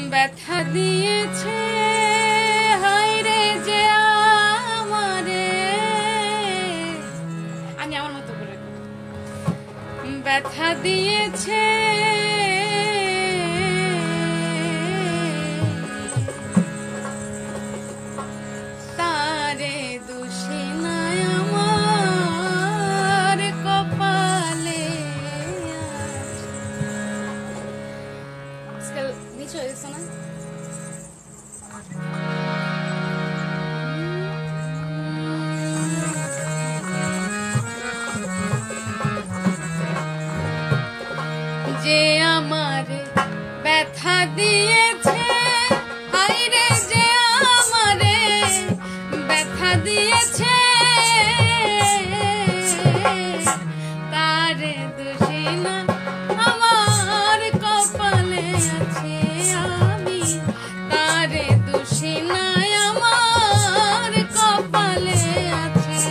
ব্যথা দিয়েছে হায়রে যে আমারে, আমি আমার মতো করে ব্যথা দিয়েছে তারে দোষী নাই আমার কপালে। নিচে হয়ে গেছে না? যে আমারে ব্যথা দিয়েছে হায়রে যে আমারে ব্যথা দিয়েছে তারে দোষী না আমার কপালে আছে আমি, তারে দোষী না আমার কপালে আছে।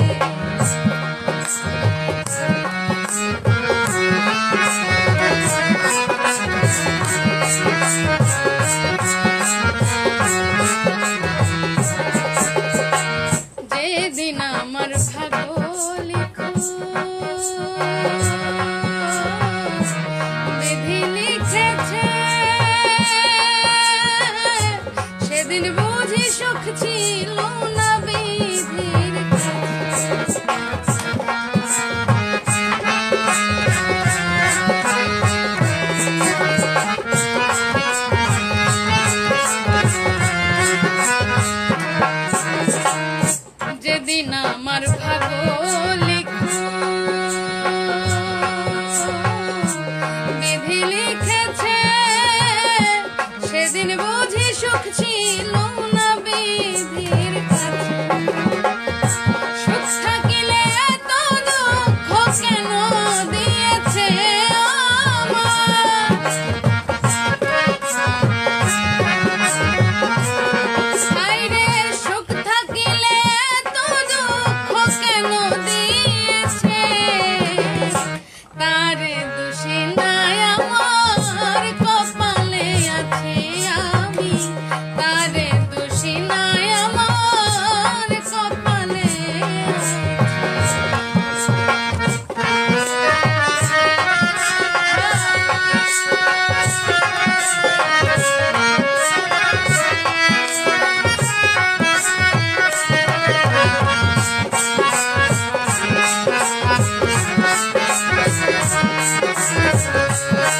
যেদিন আমার ভাগ্য লিখো বিধি লিখেছে সেদিন বুঝি সুখ ছিল না বিধির যেদিন আমার ভাগ্য লিখো বিধি লিখেছে সেদিন বুঝি সুখ ছিল না বিধির কাছে। সুখ থাকিলে এত দুঃখ কেন দিয়েছে আমার, হায়রে সুখ থাকিলে এত দুঃখ কেন দিয়েছে তারে দোষী নাই আমার কপালে আছে আমি, তারে দোষী নাই আমার কপালে আছে।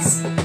আছে।